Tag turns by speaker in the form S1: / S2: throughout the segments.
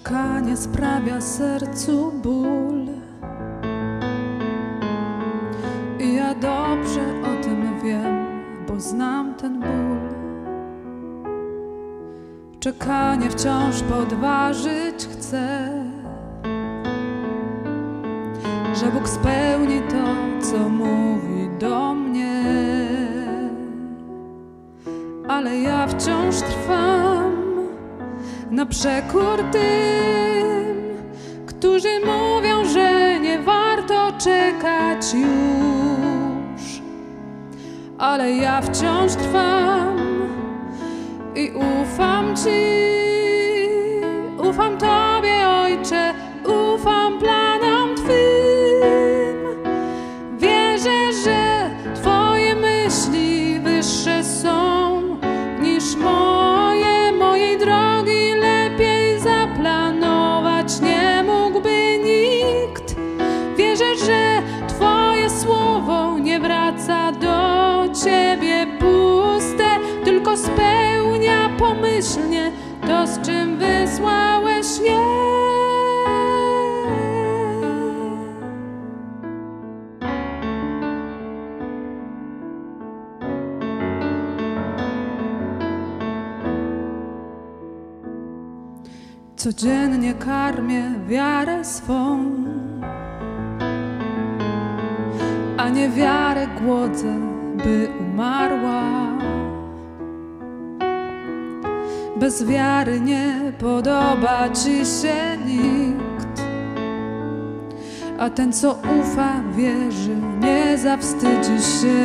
S1: Czekanie sprawia sercu ból i ja dobrze o tym wiem, bo znam ten ból. Czekanie wciąż podważyć chcę, że Bóg spełni to, co mówi do mnie. Ale ja wciąż trwam na przekór tym, którzy mówią, że nie warto czekać już. Ale ja wciąż trwam i ufam Ci, ufam Tobie, Ojcze, ufam planom Twym. Wierzę, że Twoje myśli wyższe są niż moje, mojej drogi lepiej zaplanować nie mógłby nikt. Wierzę, że Twoje słowo nie wraca do Ciebie puste, tylko spełnia pomyślnie to, z czym wysłałeś je. Codziennie karmię wiarę swą, a nie wiarę głodzę, by umarła. Bez wiary nie podoba Ci się nikt, a ten, co ufa, wierzy, nie zawstydzi się.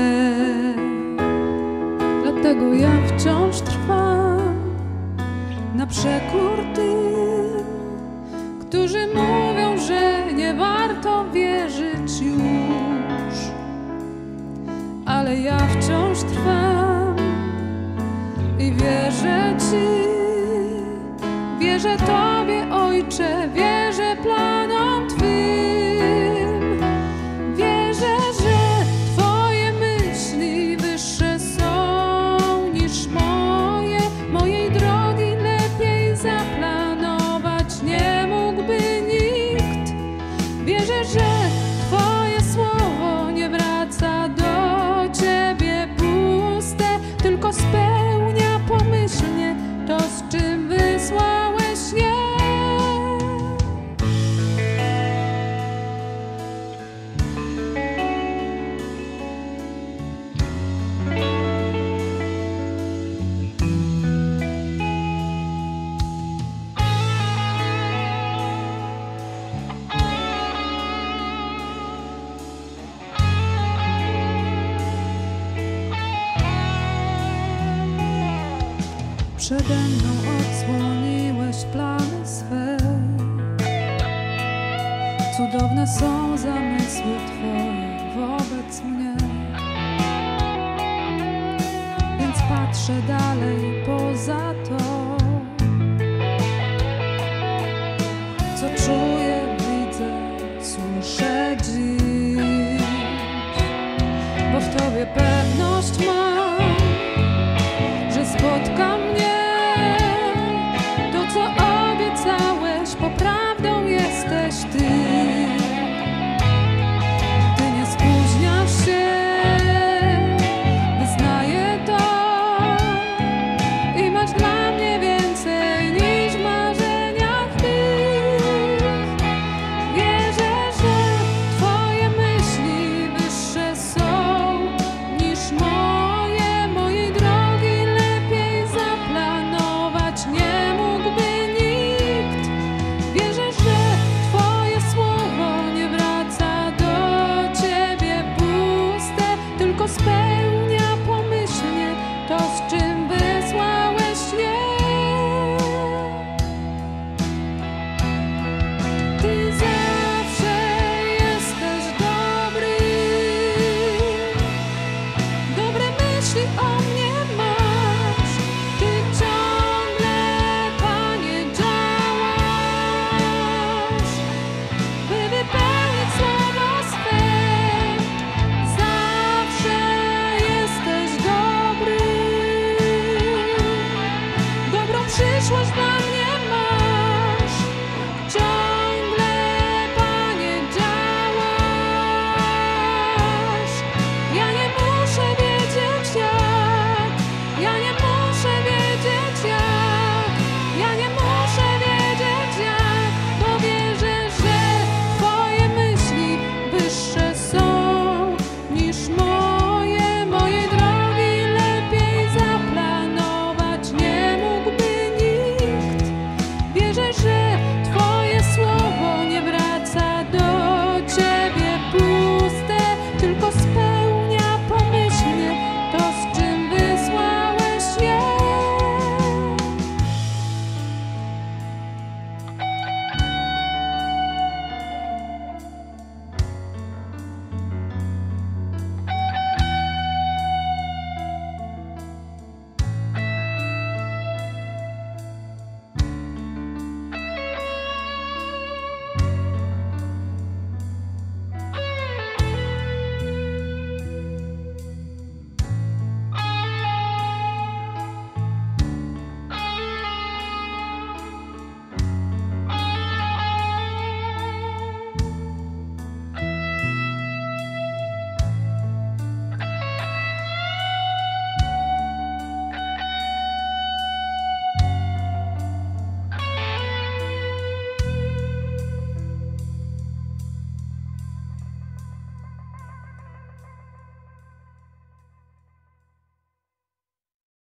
S1: Dlatego ja wciąż trwam na przekór tym, którzy mówią, że nie warto wierzyć już. Ale ja wciąż trwam i wierzę Ci, wierzę Tobie, Ojcze, wierzę planom Twym. Wierzę, że Twoje myśli wyższe są niż moje, mojej drogi lepiej zaplanować nie mógłby nikt. Wierzę, że Twoje słowo nie wraca do Ciebie puste, tylko spełnia pomyślnie to, z czym wysłałeś je. Przede mną odsłoniłeś plany swe, cudowne są zamysły Twoje wobec mnie. Więc patrzę dalej poza to, co czuję, widzę, słyszę dziś, bo w Tobie pewno